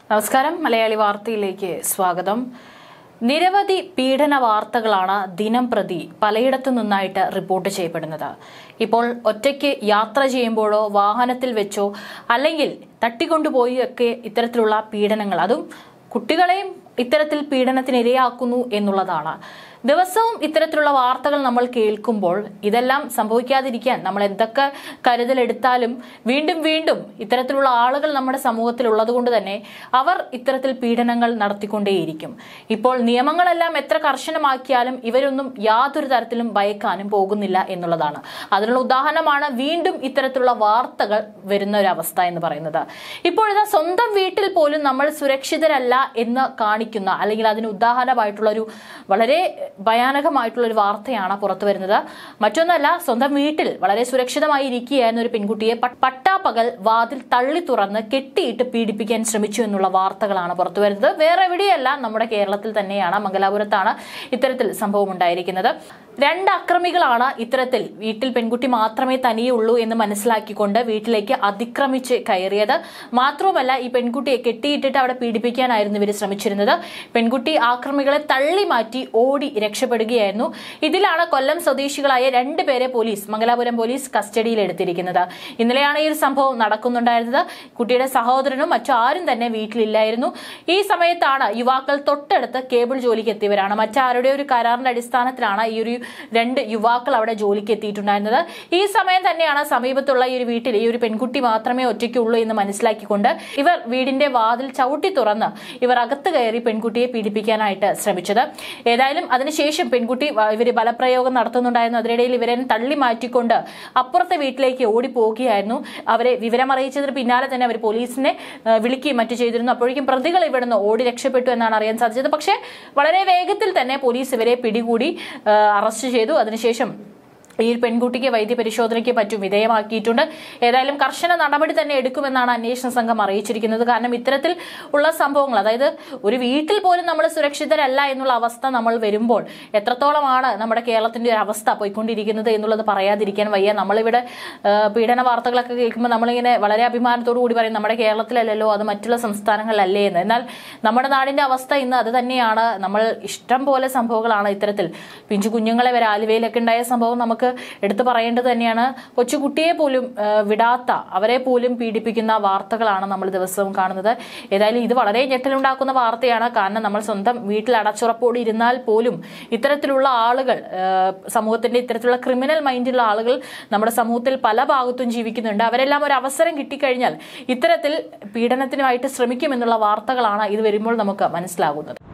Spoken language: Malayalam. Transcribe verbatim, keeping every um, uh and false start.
നമസ്കാരം മലയാളി വാർത്തയിലേക്ക് സ്വാഗതം. നിരവധി പീഡന വാർത്തകളാണ് ദിനം പ്രതി പലയിടത്തു നിന്നായിട്ട് റിപ്പോർട്ട് ചെയ്യപ്പെടുന്നത്. ഇപ്പോൾ ഒറ്റയ്ക്ക് യാത്ര ചെയ്യുമ്പോഴോ വാഹനത്തിൽ വെച്ചോ അല്ലെങ്കിൽ തട്ടിക്കൊണ്ടുപോയി ഒക്കെ ഇത്തരത്തിലുള്ള പീഡനങ്ങൾ, അതും കുട്ടികളെയും ഇത്തരത്തിൽ പീഡനത്തിനിരയാക്കുന്നു എന്നുള്ളതാണ്. ദിവസവും ഇത്തരത്തിലുള്ള വാർത്തകൾ നമ്മൾ കേൾക്കുമ്പോൾ ഇതെല്ലാം സംഭവിക്കാതിരിക്കാൻ നമ്മൾ എന്തൊക്കെ കരുതലെടുത്താലും വീണ്ടും വീണ്ടും ഇത്തരത്തിലുള്ള ആളുകൾ നമ്മുടെ സമൂഹത്തിൽ ഉള്ളതുകൊണ്ട് തന്നെ അവർ ഇത്തരത്തിൽ പീഡനങ്ങൾ നടത്തിക്കൊണ്ടേയിരിക്കും. ഇപ്പോൾ നിയമങ്ങളെല്ലാം എത്ര കർശനമാക്കിയാലും ഇവരൊന്നും യാതൊരു തരത്തിലും ഭയക്കാനും പോകുന്നില്ല എന്നുള്ളതാണ്. അതിനുള്ള ഉദാഹരണമാണ് വീണ്ടും ഇത്തരത്തിലുള്ള വാർത്തകൾ വരുന്ന ഒരു അവസ്ഥ എന്ന് പറയുന്നത്. ഇപ്പോഴിതാ സ്വന്തം വീട്ടിൽ പോലും നമ്മൾ സുരക്ഷിതരല്ല എന്ന് കാണിക്കുന്ന അല്ലെങ്കിൽ അതിന് ഉദാഹരണമായിട്ടുള്ള ഒരു വളരെ ഭയാനകമായിട്ടുള്ള ഒരു വാർത്തയാണ് പുറത്തു വരുന്നത്. മറ്റൊന്നല്ല, സ്വന്തം വീട്ടിൽ വളരെ സുരക്ഷിതമായി ഇരിക്കുകയായിരുന്ന ഒരു പെൺകുട്ടിയെ പട്ടാപ്പകൽ വാതിൽ തള്ളി തുറന്ന് കെട്ടിയിട്ട് പീഡിപ്പിക്കാൻ ശ്രമിച്ചു എന്നുള്ള വാർത്തകളാണ് പുറത്തു വരുന്നത്. വേറെ എവിടെയല്ല, നമ്മുടെ കേരളത്തിൽ തന്നെയാണ്, മംഗലാപുരത്താണ് ഇത്തരത്തിൽ സംഭവം ഉണ്ടായിരിക്കുന്നത്. രണ്ട് അക്രമികളാണ് ഇത്തരത്തിൽ വീട്ടിൽ പെൺകുട്ടി മാത്രമേ തനിയുള്ളൂ എന്ന് മനസ്സിലാക്കിക്കൊണ്ട് വീട്ടിലേക്ക് അതിക്രമിച്ച് കയറിയത്. മാത്രവുമല്ല, ഈ പെൺകുട്ടിയെ കെട്ടിയിട്ടിട്ട് അവിടെ പീഡിപ്പിക്കാനായിരുന്നു ഇവർ ശ്രമിച്ചിരുന്നത്. പെൺകുട്ടി ആക്രമികളെ തള്ളി മാറ്റി ഓടി രക്ഷപ്പെടുകയായിരുന്നു. ഇതിലാണ് കൊല്ലം സ്വദേശികളായ രണ്ടുപേരെ പോലീസ് മംഗലാപുരം പോലീസ് കസ്റ്റഡിയിൽ എടുത്തിരിക്കുന്നത്. ഇന്നലെയാണ് ഈ ഒരു സംഭവം നടക്കുന്നുണ്ടായിരുന്നത്. കുട്ടിയുടെ സഹോദരനും മറ്റു ആരും തന്നെ വീട്ടിലില്ലായിരുന്നു. ഈ സമയത്താണ് യുവാക്കൾ തൊട്ടടുത്ത് കേബിൾ ജോലിക്ക് എത്തിയവരാണ്. മറ്റാരുടെ ഒരു കരാറിന്റെ അടിസ്ഥാനത്തിലാണ് ഈ ഒരു രണ്ട് യുവാക്കൾ അവിടെ ജോലിക്ക് എത്തിയിട്ടുണ്ടായിരുന്നത്. ഈ സമയം തന്നെയാണ് സമീപത്തുള്ള ഈ ഒരു വീട്ടിൽ ഈ ഒരു പെൺകുട്ടി മാത്രമേ ഒറ്റയ്ക്കുള്ളൂ എന്ന് മനസ്സിലാക്കിക്കൊണ്ട് ഇവർ വീടിന്റെ വാതിൽ ചവിട്ടി തുറന്ന് ഇവർ അകത്ത് കയറി പെൺകുട്ടിയെ പീഡിപ്പിക്കാനായിട്ട് ശ്രമിച്ചത്. ഏതായാലും അതിനുശേഷം പെൺകുട്ടി ഇവര് ബലപ്രയോഗം നടത്തുന്നുണ്ടായിരുന്നു. അതിനിടയിൽ ഇവരെ തള്ളി മാറ്റിക്കൊണ്ട് അപ്പുറത്തെ വീട്ടിലേക്ക് ഓടിപ്പോവുകയായിരുന്നു. അവരെ വിവരമറിയിച്ചതിന് പിന്നാലെ തന്നെ അവർ പോലീസിനെ വിളിക്കുകയും മറ്റു ചെയ്തിരുന്നു. അപ്പോഴേക്കും പ്രതികൾ ഇവിടുന്ന് ഓടി രക്ഷപ്പെട്ടു എന്നാണ് അറിയാൻ സാധിച്ചത്. പക്ഷേ വളരെ വേഗത്തിൽ തന്നെ പോലീസ് ഇവരെ പിടികൂടി അറസ്റ്റ് ചെയ്തു. അതിനുശേഷം ഈ പെൺകുട്ടിക്ക് വൈദ്യ പരിശോധനയ്ക്ക് മറ്റും വിധേയമാക്കിയിട്ടുണ്ട്. ഏതായാലും കർശന നടപടി തന്നെ എടുക്കുമെന്നാണ് അന്വേഷണ സംഘം അറിയിച്ചിരിക്കുന്നത്. കാരണം ഇത്തരത്തിൽ ഉള്ള സംഭവങ്ങൾ, അതായത് ഒരു വീട്ടിൽ പോലും നമ്മൾ സുരക്ഷിതരല്ല എന്നുള്ള അവസ്ഥ നമ്മൾ വരുമ്പോൾ എത്രത്തോളമാണ് നമ്മുടെ കേരളത്തിന്റെ ഒരു അവസ്ഥ പോയിക്കൊണ്ടിരിക്കുന്നത് എന്നുള്ളത് പറയാതിരിക്കാൻ വയ്യ. നമ്മളിവിടെ പീഡന വാർത്തകളൊക്കെ കേൾക്കുമ്പോൾ നമ്മളിങ്ങനെ വളരെ അഭിമാനത്തോടു കൂടി പറയും നമ്മുടെ കേരളത്തിലല്ലല്ലോ, അത് മറ്റുള്ള സംസ്ഥാനങ്ങളിലല്ലേ എന്ന്. എന്നാൽ നമ്മുടെ നാടിന്റെ അവസ്ഥ ഇന്ന് അത് തന്നെയാണ്. നമ്മൾ ഇഷ്ടം പോലെ സംഭവങ്ങളാണ് ഇത്തരത്തിൽ. പിഞ്ചു കുഞ്ഞുങ്ങളെ വരെ ആലുവയിലൊക്കെ ഉണ്ടായ സംഭവം നമുക്ക് എടുത്തു പറയേണ്ടത് തന്നെയാണ്. കൊച്ചുകുട്ടിയെ പോലും വിടാത്ത, അവരെ പോലും പീഡിപ്പിക്കുന്ന വാർത്തകളാണ് നമ്മൾ ദിവസവും കാണുന്നത്. ഏതായാലും ഇത് വളരെ ഞെട്ടലുണ്ടാക്കുന്ന വാർത്തയാണ്. കാരണം നമ്മൾ സ്വന്തം വീട്ടിൽ അടച്ചുറപ്പോടെ ഇരുന്നാൽ പോലും ഇത്തരത്തിലുള്ള ആളുകൾ, സമൂഹത്തിന്റെ ഇത്തരത്തിലുള്ള ക്രിമിനൽ മൈൻഡുള്ള ആളുകൾ നമ്മുടെ സമൂഹത്തിൽ പല ഭാഗത്തും ജീവിക്കുന്നുണ്ട്. അവരെല്ലാം ഒരു അവസരം കിട്ടിക്കഴിഞ്ഞാൽ ഇത്തരത്തിൽ പീഡനത്തിനുമായിട്ട് ശ്രമിക്കുമെന്നുള്ള വാർത്തകളാണ് ഇത് വരുമ്പോൾ നമുക്ക് മനസ്സിലാകുന്നത്.